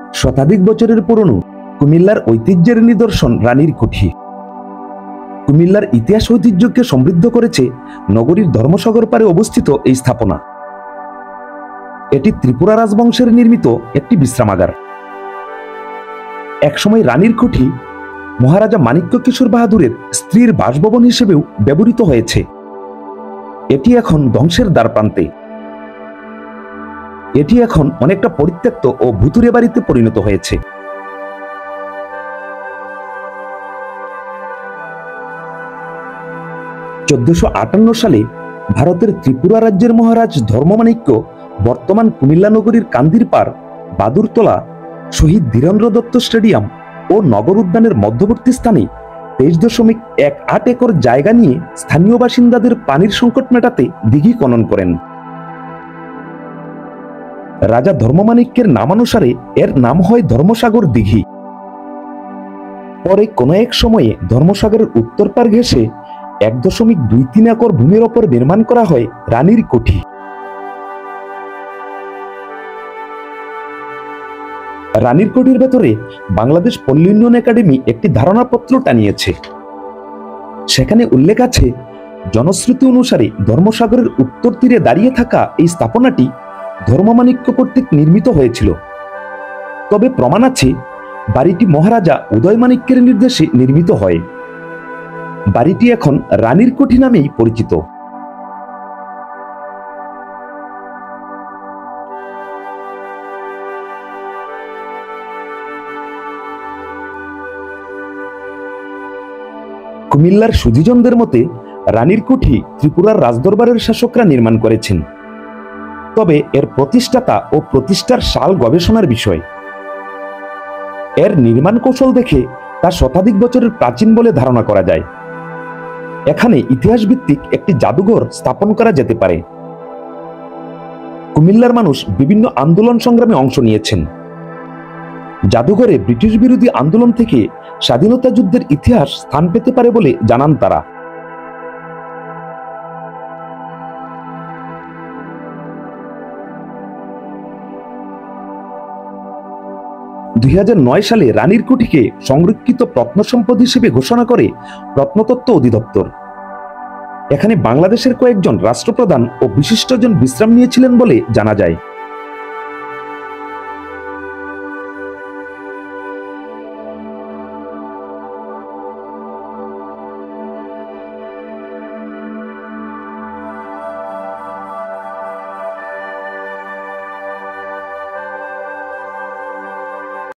শতাধিক বছরের পুরনো কুমিল্লার ঐতিহ্যের নিদর্শন রানীর কুঠি। কুমিল্লার ইতিহাস ঐতিহ্যকে সমৃদ্ধ করেছে নগরীর ধর্মসাগর পারে অবস্থিত এই স্থাপনা। এটি ত্রিপুরা রাজবংশের নির্মিত একটি বিশ্রামাগার। একসময় রানীর কুঠি মহারাজা মানিক্য কিশোর বাহাদুরের স্ত্রীর বাসভবন হিসেবেও ব্যবহৃত হয়েছে। এটি এখন ধ্বংসের দ্বারপ্রান্তে। এটি এখন অনেকটা পরিত্যক্ত ও ভুতুরে বাড়িতে পরিণত হয়েছে। সালে ভারতের ত্রিপুরা রাজ্যের মহারাজ ধর্মমাণিক্য বর্তমান কুমিল্লা নগরীর কান্দিরপাড়, বাদুরতলা, শহীদ ধীরেন্দ্র দত্ত স্টেডিয়াম ও নগর উদ্যানের মধ্যবর্তী স্থানে 23.18 একর জায়গা নিয়ে স্থানীয় বাসিন্দাদের পানির সংকট মেটাতে দিঘি খনন করেন। রাজা ধর্মমাণিক্যের নামানুসারে এর নাম হয় ধর্মসাগর দিঘি। পরে কোন এক সময়ে ধর্মসাগরের উত্তর পার ঘেঁষে 1.23 একর ভূমির ওপর নির্মাণ করা হয় রানীর কুঠি। রানীর কুঠির ভেতরে বাংলাদেশ পল্লী উন্নয়ন একাডেমি একটি ধারণাপত্র টানিয়েছে। সেখানে উল্লেখ আছে, জনশ্রুতি অনুসারে ধর্মসাগরের উত্তর তীরে দাঁড়িয়ে থাকা এই স্থাপনাটি ধর্মমাণিক্য কর্তৃক নির্মিত হয়েছিল। তবে প্রমাণ আছে বাড়িটি মহারাজা উদয়মাণিক্যের নির্দেশে নির্মিত হয়। বাড়িটি এখন রানীর কুঠি নামেই পরিচিত। কুমিল্লার সুধীজনদের মতে রানীর কুঠি ত্রিপুরার রাজদরবারের শাসকরা নির্মাণ করেছেন। তবে এর প্রতিষ্ঠাতা ও প্রতিষ্ঠার সাল গবেষণার বিষয়। এর নির্মাণ কৌশল দেখে তা শতাধিক বছরের প্রাচীন বলে ধারণা করা যায়। এখানে ইতিহাস ভিত্তিক একটি জাদুঘর স্থাপন করা যেতে পারে। কুমিল্লার মানুষ বিভিন্ন আন্দোলন সংগ্রামে অংশ নিয়েছেন। জাদুঘরে ব্রিটিশ বিরোধী আন্দোলন থেকে স্বাধীনতা যুদ্ধের ইতিহাস স্থান পেতে পারে বলে জানান তারা। 2009 সালে রানীর কুঠিকে সংরক্ষিত প্রত্ন সম্পদ হিসেবে ঘোষণা করে প্রত্নতত্ত্ব অধিদপ্তর। এখানে বাংলাদেশের কয়েকজন রাষ্ট্রপ্রধান ও বিশিষ্টজন বিশ্রাম নিয়েছিলেন বলে জানা যায়।